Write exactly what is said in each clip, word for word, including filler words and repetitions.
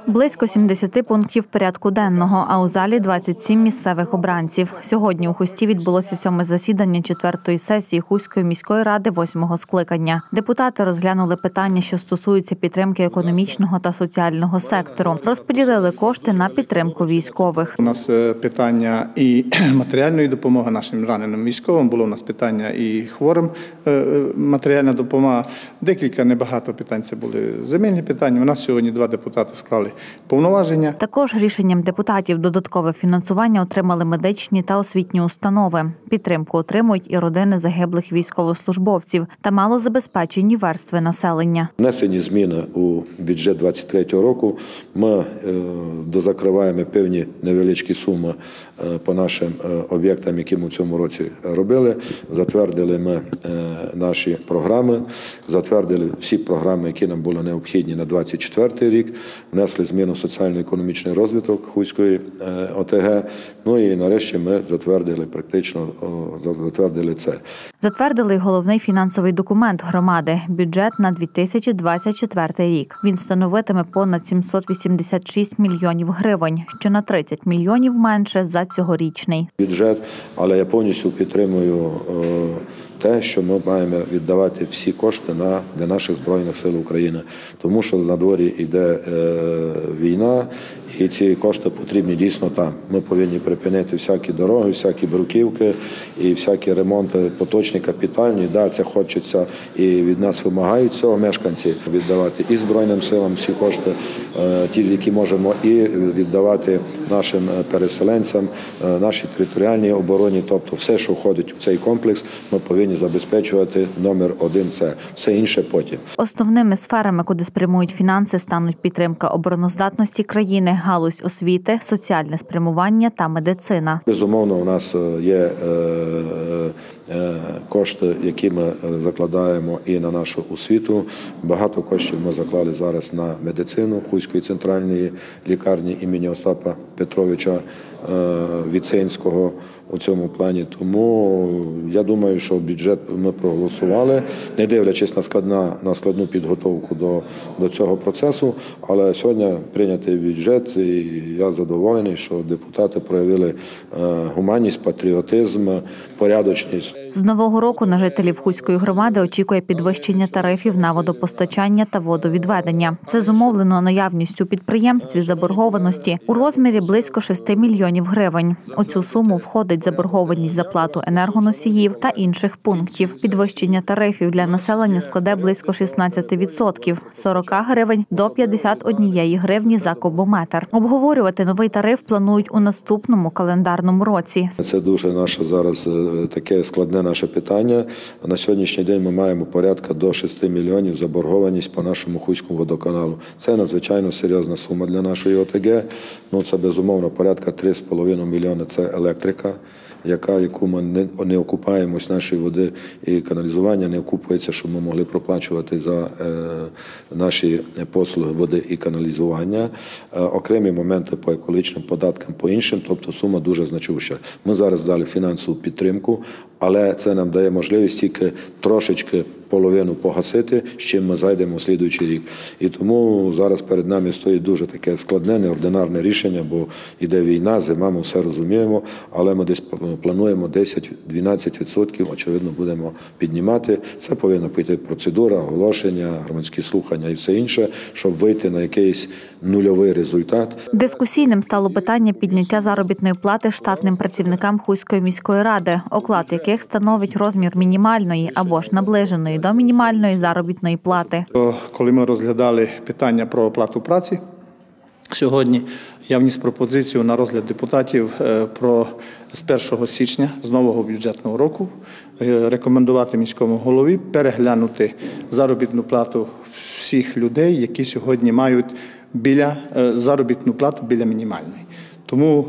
Близько сімдесяти пунктів порядку денного, а у залі двадцять сім місцевих обранців. Сьогодні у Хусті відбулося сьоме засідання четвертої сесії Хуської міської ради восьмого скликання. Депутати розглянули питання, що стосуються підтримки економічного та соціального сектору. Розподілили кошти на підтримку військових. У нас питання і матеріальної допомоги нашим раненим військовим, було у нас питання і хворим матеріальна допомога. Декілька небагато питань це були земельні питання. У нас сьогодні два депутати склали повноваження. Також рішенням депутатів додаткове фінансування отримали медичні та освітні установи. Підтримку отримують і родини загиблих військовослужбовців та малозабезпечені верстви населення. Внесені зміни у бюджет двадцять третього року. Ми дозакриваємо певні невеличкі суми по нашим об'єктам, які ми в цьому році робили. Затвердили ми наші програми, затвердили всі програми, які нам були необхідні на двадцять четвертий рік. Внесли зміну соціально-економічний розвиток Хуської О Те Ге. Ну і нарешті ми затвердили практично затвердили це. Затвердили головний фінансовий документ громади – бюджет на дві тисячі двадцять четвертий рік. Він становитиме понад сімсот вісімдесят шість мільйонів гривень, що на тридцять мільйонів менше за цьогорічний. Бюджет, але я повністю підтримую те, що ми маємо віддавати всі кошти на, для наших Збройних сил України. Тому що на дворі йде е, війна, і ці кошти потрібні дійсно там. Ми повинні припинити всякі дороги, всякі бруківки і всякі ремонти поточні, капітальні. Да, це хочеться і від нас вимагають цього мешканці віддавати і Збройним силам всі кошти, е, ті, які можемо, і віддавати нашим переселенцям, е, нашій територіальній обороні. Тобто все, що входить в цей комплекс, ми повинні забезпечувати номер один – це все інше потім. Основними сферами, куди спрямують фінанси, стануть підтримка обороноздатності країни, галузь освіти, соціальне спрямування та медицина. Безумовно, у нас є кошти, які ми закладаємо і на нашу освіту. Багато коштів ми заклали зараз на медицину Хуської центральної лікарні імені Остапа Петровича Віценського у цьому плані. Тому я думаю, що бюджет ми проголосували, не дивлячись на складна, на складну підготовку до, до цього процесу, але сьогодні прийнятий бюджет, і я задоволений, що депутати проявили гуманність, патріотизм, порядочність. З нового року на жителів Хуської громади очікує підвищення тарифів на водопостачання та водовідведення. Це зумовлено наявністю у підприємстві заборгованості у розмірі близько шести мільйонів гривень. У цю суму входить заборгованість за плату енергоносіїв та інших пунктів. Підвищення тарифів для населення складе близько шістнадцяти відсотків – сорок гривень до п'ятдесят однієї гривні за кубометр. Обговорювати новий тариф планують у наступному календарному році. Це дуже наше зараз таке складне наше питання. На сьогоднішній день ми маємо порядка до шести мільйонів заборгованість по нашому Хуському водоканалу. Це надзвичайно серйозна сума для нашої О Те Ге. Ну, це безумовно порядка три з половиною мільйони – це електрика, яка, яку ми не, не окупаємось, нашої води і каналізування не окупується, щоб ми могли проплачувати за е, наші послуги води і каналізування. Е, окремі моменти по екологічним податкам, по іншим, тобто сума дуже значуща. Ми зараз дали фінансову підтримку, але це нам дає можливість тільки трошечки половину погасити, з чим ми зайдемо у слідуючий рік. І тому зараз перед нами стоїть дуже таке складне, неординарне рішення, бо йде війна, зима, ми все розуміємо, але ми десь плануємо десять-дванадцять відсотків, очевидно, будемо піднімати. Це повинна бути процедура, оголошення, громадські слухання і все інше, щоб вийти на якийсь нульовий результат. Дискусійним стало питання підняття заробітної плати штатним працівникам Хуської міської ради, оклад яких становить розмір мінімальної або ж наближеної до мінімальної заробітної плати. Коли ми розглядали питання про оплату праці сьогодні, я вніс пропозицію на розгляд депутатів про з першого січня, з нового бюджетного року, рекомендувати міському голові переглянути заробітну плату всіх людей, які сьогодні мають біля заробітну плату біля мінімальної. Тому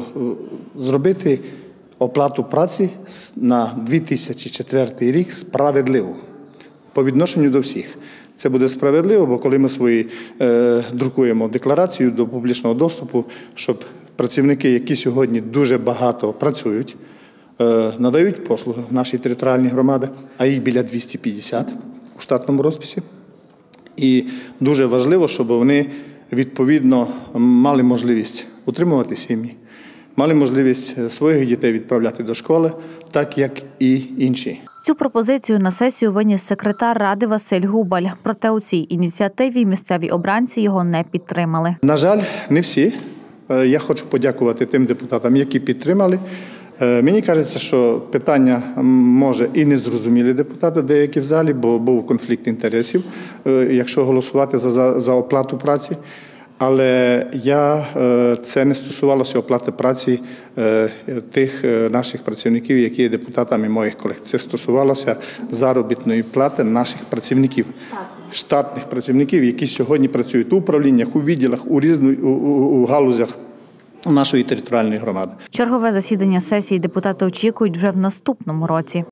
зробити оплату праці на дві тисячі четвертий рік справедливо по відношенню до всіх. Це буде справедливо, бо коли ми свої е, друкуємо декларацію до публічного доступу, щоб працівники, які сьогодні дуже багато працюють, е, надають послуги в нашій територіальній громаді, а їх біля двісті п'ятдесят у штатному розписі. І дуже важливо, щоб вони відповідно мали можливість утримувати сім'ї, мали можливість своїх дітей відправляти до школи, так як і інші. Цю пропозицію на сесію виніс секретар Ради Василь Губаль. Проте у цій ініціативі місцеві обранці його не підтримали. На жаль, не всі. Я хочу подякувати тим депутатам, які підтримали. Мені кажеться, що питання може і не зрозуміли депутати деякі в залі, бо був конфлікт інтересів, якщо голосувати за, за, за оплату праці. Але я, це не стосувалося оплати праці тих наших працівників, які є депутатами моїх колег. Це стосувалося заробітної плати наших працівників, штатних працівників, які сьогодні працюють у управліннях, у відділах, у різних у, у, у галузях нашої територіальної громади. Чергове засідання сесії депутати очікують вже в наступному році.